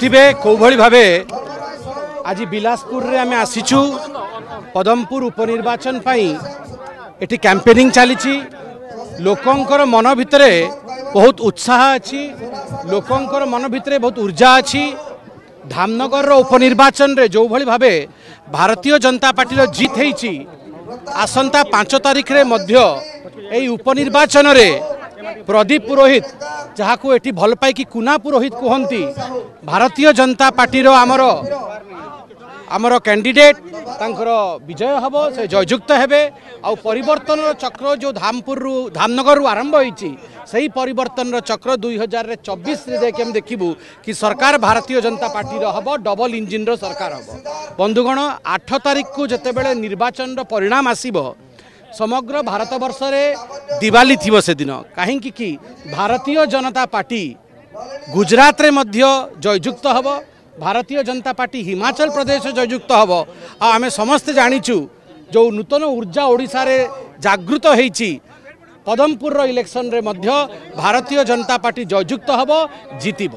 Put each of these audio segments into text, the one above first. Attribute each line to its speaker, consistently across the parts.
Speaker 1: देखिए कौ भली भावे आज बिलासपुर रे आमे आसीचु पदमपुर उपनिर्वाचन पाई एटी कैंपेनिंग चली लोकंकर मन भितरे बहुत उत्साह अच्छी लोकंकर मन भितरे बहुत ऊर्जा अच्छी धामनगर उपनिर्वाचन रे जो भली भावे भारतीय जनता पार्टी रो जीत होईची आसंता 5 तारिख रे मध्य एई उपनिर्वाचन रे प्रदीप पुरोहित जहाँ को एटी भल पाई कि कुना पुरोहित कहती भारतीय जनता पार्टी रो आमर कैंडिडेट तांकर विजय हम से जययुक्त हेबे आउ परिवर्तन चक्र जो धामनगर आरंभ होईची सही परिवर्तन चक्र 2024 रे हम देखिबू कि सरकार भारतीय जनता पार्टी रो हबो डबल इंजिन रो सरकार हबो। बंधुगण 8 तारिख को जेतेबेले निर्वाचन रो परिणाम आसीबो समग्र भारत वर्ष रे दिवाली थिबो से दिन कहीं कि भारतीय जनता पार्टी गुजरात रे मध्य जययुक्त हबो भारतीय जनता पार्टी हिमाचल प्रदेश जययुक्त हम आमे समस्ते जानिचु जो नूतन ऊर्जा ओडिशा रे जागृत होईची पदमपुर रो इलेक्शन रे मध्य भारतीय जनता पार्टी जययुक्त हम जीतिबो।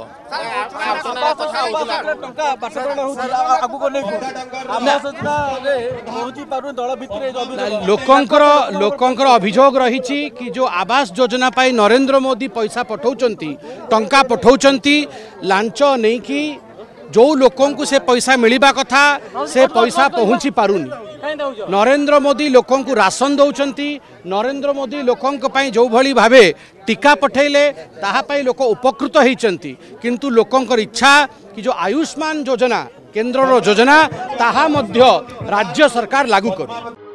Speaker 1: लोकंकर अभियोग रही कि जो आवास योजना पाई नरेंद्र मोदी पैसा पठाउचंती टंका पठाउचंती लांच नहीं कि जो लोकों को से पैसा मिलवा कथा से पैसा पहुँची पारुनी। नरेंद्र मोदी लोकों को राशन दौरान नरेंद्र मोदी लोकों जो भली भावे टीका पठेले ताहापाई लोक उपकृत होती किंतु लोकों इच्छा कि जो आयुष्मान योजना केंद्र योजना ताहा मध्य राज्य सरकार लागू कर।